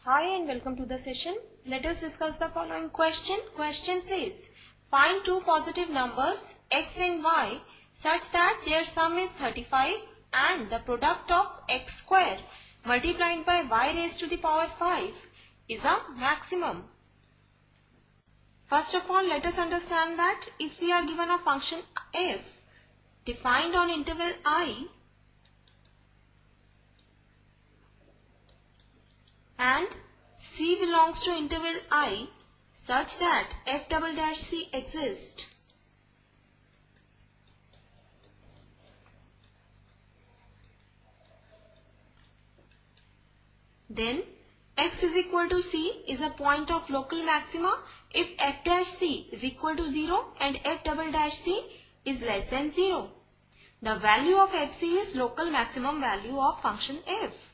Hi and welcome to the session. Let us discuss the following question. Question says, find two positive numbers x and y such that their sum is 35 and the product of x square multiplied by y raised to the power 5 is a maximum. First of all, let us understand that if we are given a function f defined on interval I and C belongs to interval I such that f double dash C exists, then x is equal to C is a point of local maxima if f dash C is equal to 0 and f double dash C is less than 0. The value of fc is local maximum value of function f.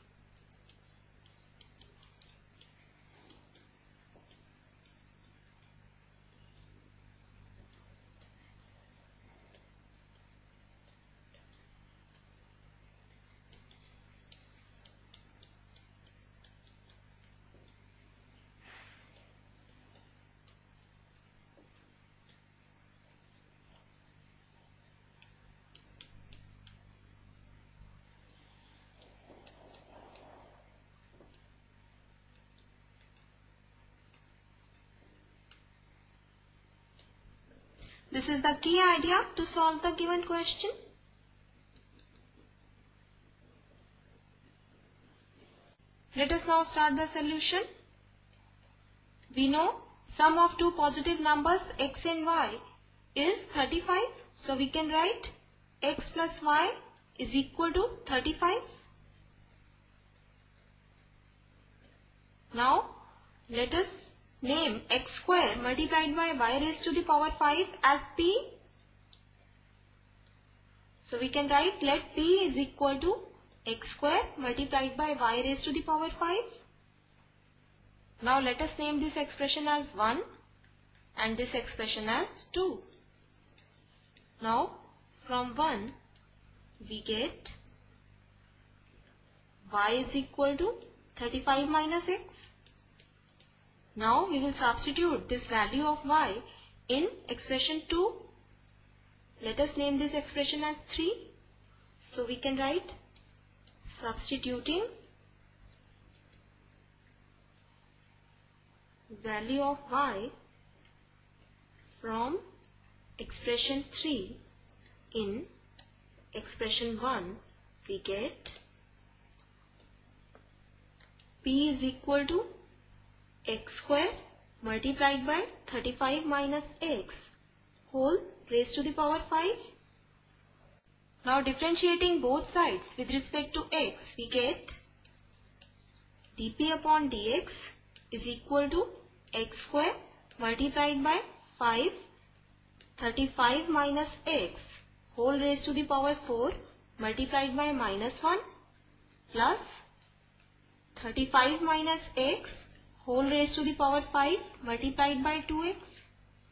This is the key idea to solve the given question. Let us now start the solution. We know sum of two positive numbers x and y is 35. So we can write x plus y is equal to 35. Now let us name x square multiplied by y raised to the power 5 as p. So we can write let p is equal to x square multiplied by y raised to the power 5. Now let us name this expression as 1 and this expression as 2. Now from 1 we get y is equal to 35 minus x. Now we will substitute this value of y in expression 2. Let us name this expression as 3. So we can write substituting value of y from expression 3 in expression 1, we get p is equal to x square multiplied by 35 minus x whole raised to the power 5. Now differentiating both sides with respect to x, we get dp upon dx is equal to x square multiplied by 5 35 minus x whole raised to the power 4 multiplied by minus 1 plus 35 minus x whole raised to the power 5 multiplied by 2x.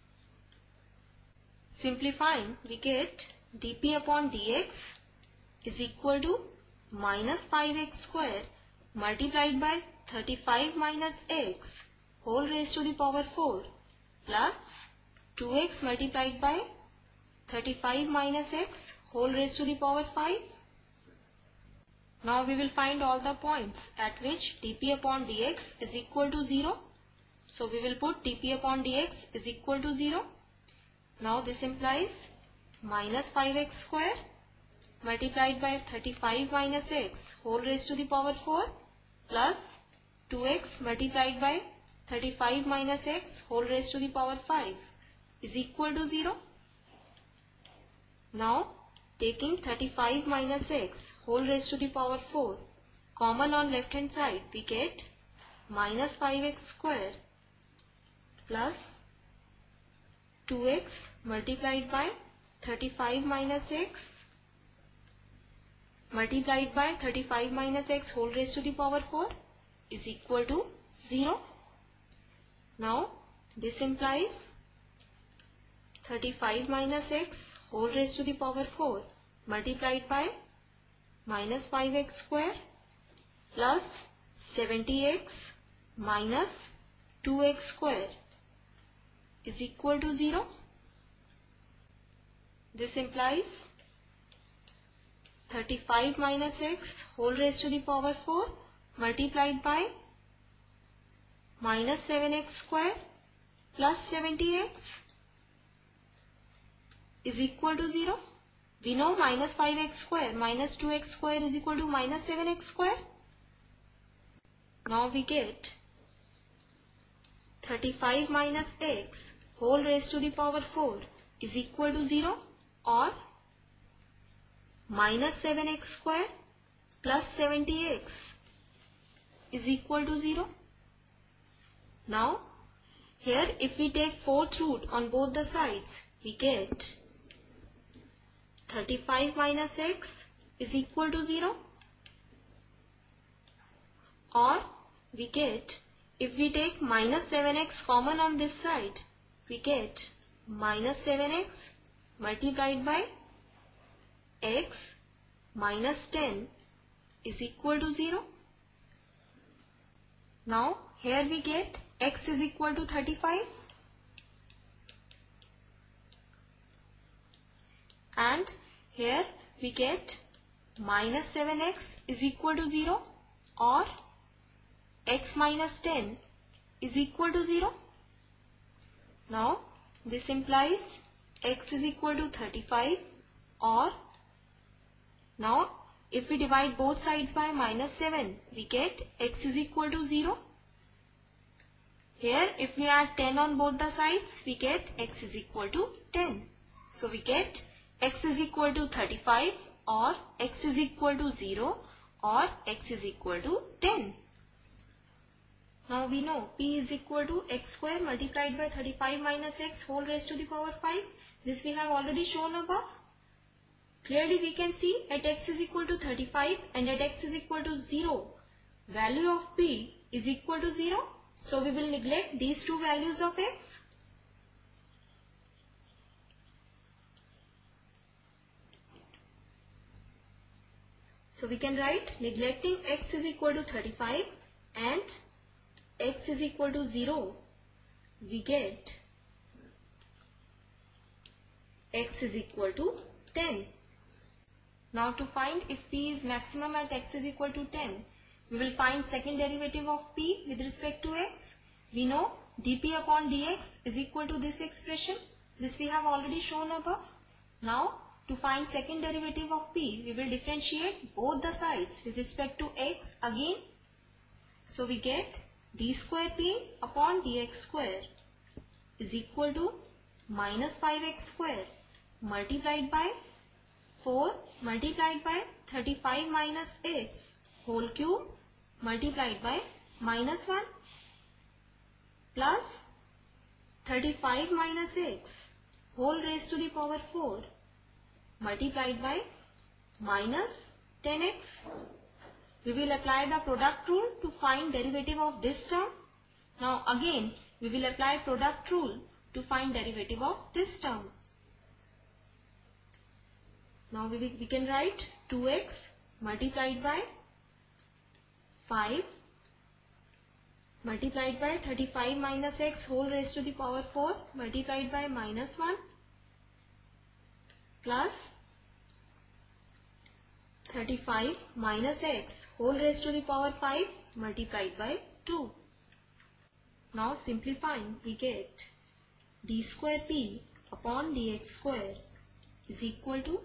Simplifying, we get dp upon dx is equal to minus 5x square multiplied by 35 minus x whole raised to the power 4 plus 2x multiplied by 35 minus x whole raised to the power 5. Now we will find all the points at which dp upon dx is equal to 0. So we will put dp upon dx is equal to 0. Now this implies minus 5x square multiplied by 35 minus x whole raised to the power 4 plus 2x multiplied by 35 minus x whole raised to the power 5 is equal to 0. Now taking 35 minus x whole raised to the power 4 common on left hand side, we get minus 5x square plus 2x multiplied by 35 minus x multiplied by 35 minus x whole raised to the power 4 is equal to 0. Now this implies 35 minus x whole raised to the power 4 multiplied by minus 5x square plus 70x minus 2x square is equal to 0. This implies 35 minus x whole raised to the power 4 multiplied by minus 7x square plus 70x is equal to 0. We know minus 5x square minus 2x square is equal to minus 7x square. Now we get 35 minus x whole raised to the power 4 is equal to 0, or minus 7x square plus 70x is equal to 0. Now here if we take fourth root on both the sides, we get 35 minus x is equal to 0, or we get, if we take minus 7x common on this side, we get minus 7x multiplied by x minus 10 is equal to 0. Now here we get x is equal to 35 and here we get minus 7x is equal to 0, or x minus 10 is equal to 0. Now this implies x is equal to 35, or now if we divide both sides by minus 7, we get x is equal to 0. Here if we add 10 on both the sides, we get x is equal to 10. So we get x is equal to 35, or x is equal to 0, or x is equal to 10. Now we know p is equal to x square multiplied by 35 minus x whole raised to the power 5. This we have already shown above. Clearly we can see at x is equal to 35 and at x is equal to 0, value of p is equal to 0. So we will neglect these two values of x. So we can write, neglecting x is equal to 35 and x is equal to 0, we get x is equal to 10. Now to find if p is maximum at x is equal to 10, we will find second derivative of p with respect to x. We know dp upon dx is equal to this expression. This we have already shown above. Now to find second derivative of p, we will differentiate both the sides with respect to x again. So we get d square p upon dx square is equal to minus 5x square multiplied by 4 multiplied by 35 minus x whole cube multiplied by minus 1 plus 35 minus x whole raised to the power 4 multiplied by minus 10x. We will apply the product rule to find derivative of this term. Now again we will apply product rule to find derivative of this term. Now we can write 2x multiplied by 5 multiplied by 35 minus x whole raised to the power 4 multiplied by minus 1 plus 35 minus x whole raised to the power 5 multiplied by 2. Now simplifying, we get d square p upon dx square is equal to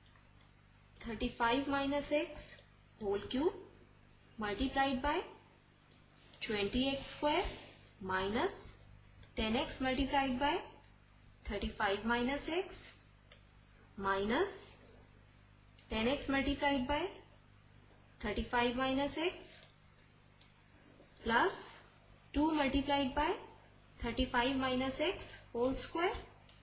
35 minus x whole cube multiplied by 20x square minus 10x multiplied by 35 minus x minus 10x multiplied by 35 minus x plus 2 multiplied by 35 minus x whole square.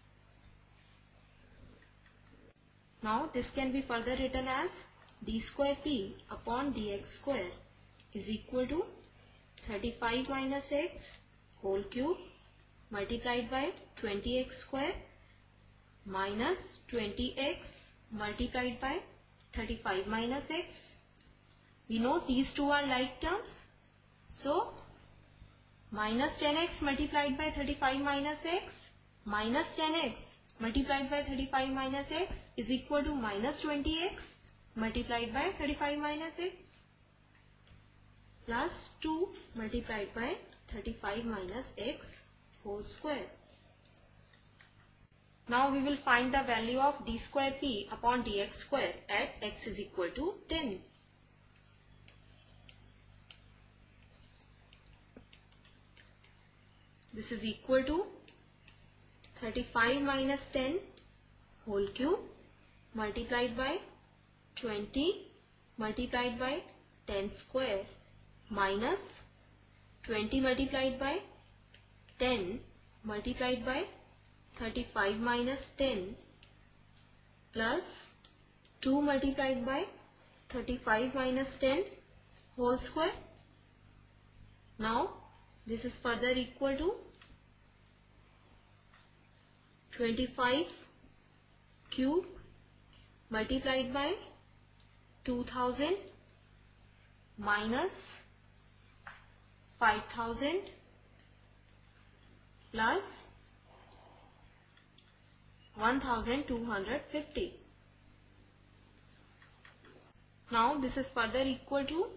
Now this can be further written as d square p upon dx square is equal to 35 minus x whole cube multiplied by 20x square minus 20x multiplied by 35 minus x. We know these two are like terms. So minus 10x multiplied by 35 minus x minus 10x multiplied by 35 minus x is equal to minus 20x multiplied by 35 minus x plus 2 multiplied by 35 minus x whole square. Now we will find the value of d square p upon dx square at x is equal to 10. This is equal to 35 minus 10 whole cube multiplied by 20 multiplied by 10 square minus 20 multiplied by 10 multiplied by 35 minus 10 plus 2 multiplied by 35 minus 10 whole square. Now this is further equal to 25 cube multiplied by 2000 minus 5000 plus 1250. Now this is further equal to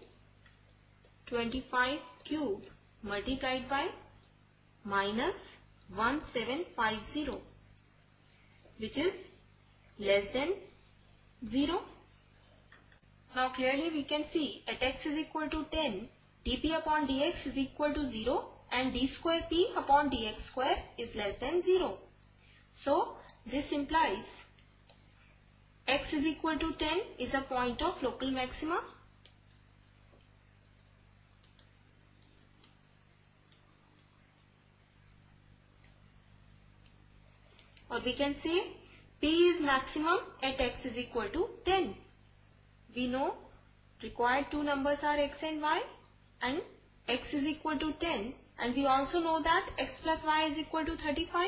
25 cube multiplied by minus 1750, which is less than 0. Now clearly we can see at x is equal to 10, dp upon dx is equal to 0 and d square p upon dx square is less than 0. So this implies x is equal to 10 is a point of local maxima. Or we can say p is maximum at x is equal to 10. We know required two numbers are x and y, and x is equal to 10, and we also know that x plus y is equal to 35.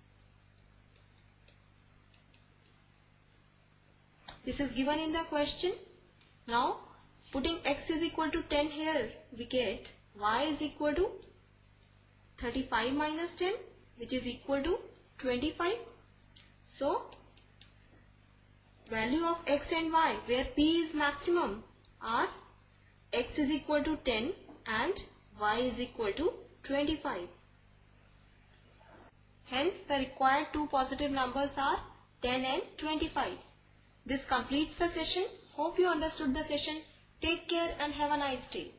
This is given in the question. Now putting x is equal to 10 here, we get y is equal to 35 minus 10, which is equal to 25. So value of x and y where p is maximum are x is equal to 10 and y is equal to 25. Hence the required two positive numbers are 10 and 25. This completes the session. Hope you understood the session. Take care and have a nice day.